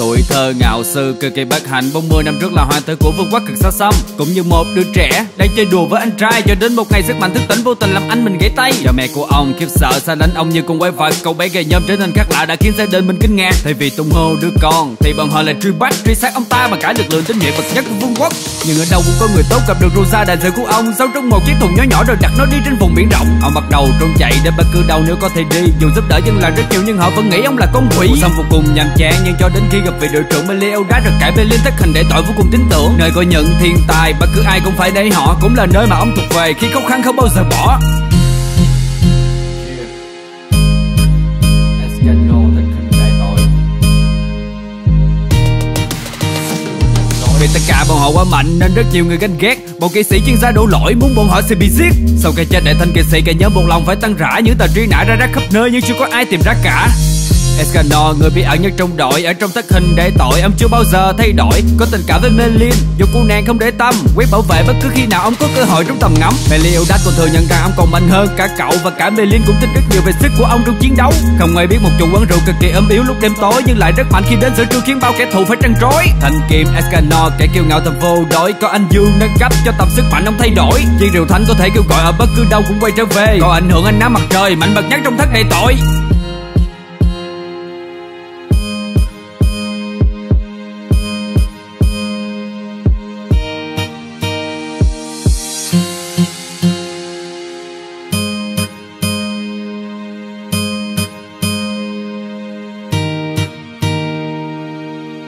Tuổi thơ ngạo sư cực kỳ bất hạnh, 40 năm trước là hoàng tử của vương quốc cực xa xăm. Cũng như một đứa trẻ đang chơi đùa với anh trai, cho đến một ngày sức mạnh thức tỉnh vô tình làm anh mình gãy tay. Và mẹ của ông khiếp sợ xa lánh ông như con quái vật. Cậu bé gầy nhom trở nên khác lạ đã khiến gia đình mình kinh ngạc. Thay vì tung hô đứa con thì bọn họ lại truy bắt truy sát ông ta bằng cả lực lượng tinh nhuệ bậc nhất của vương quốc. Nhưng ở đâu cũng có người tốt gặp được Rosa đại diện của ông, giấu trong một chiếc thùng nhỏ nhỏ rồi đặt nó đi trên vùng biển rộng. Ông bắt đầu trốn chạy đến bất cứ đâu nếu có thể đi, dù giúp đỡ dân làng rất nhiều nhưng họ vẫn nghĩ ông là con quỷ. Cuộc sống vô cùng nhàm chán, nhưng cho đến khi gặp vị đội trưởng Meliodas rồi cải Berlin thất hình để tội vô cùng tin tưởng. Nơi có những thiên tài bất cứ ai cũng phải để họ, cũng là nơi mà ông thuộc về khi khó khăn không bao giờ bỏ. Vì tất cả bọn họ quá mạnh nên rất nhiều người ganh ghét. Một kỵ sĩ chuyên gia đổ lỗi muốn bọn họ sẽ bị giết. Sau cái chết đại thanh kỵ sĩ, cả nhóm buồn lòng phải tăng rã những tờ truy nã ra rác khắp nơi nhưng chưa có ai tìm ra cả. Escanor, người bí ẩn nhất trong đội, ở trong thất hình để tội ông chưa bao giờ thay đổi. Có tình cảm với Merlin dù cô nàng không để tâm, quyết bảo vệ bất cứ khi nào ông có cơ hội trong tầm ngắm. Meliodas còn thừa nhận rằng ông còn mạnh hơn cả cậu, và cả Merlin cũng tin rất nhiều về sức của ông trong chiến đấu. Không ai biết một chủ quán rượu cực kỳ ốm yếu lúc đêm tối nhưng lại rất mạnh khi đến giữa trưa khiến bao kẻ thù phải trăn trối. Thanh kiếm Escanor, kẻ kiêu ngạo thầm vô đối, có anh Dương nâng cấp cho tầm sức mạnh ông thay đổi. Chiếc rượu thánh có thể kêu gọi ở bất cứ đâu cũng quay trở về, có ảnh hưởng ánh nắng mặt trời mạnh bậc nhất trong thất đầy tội.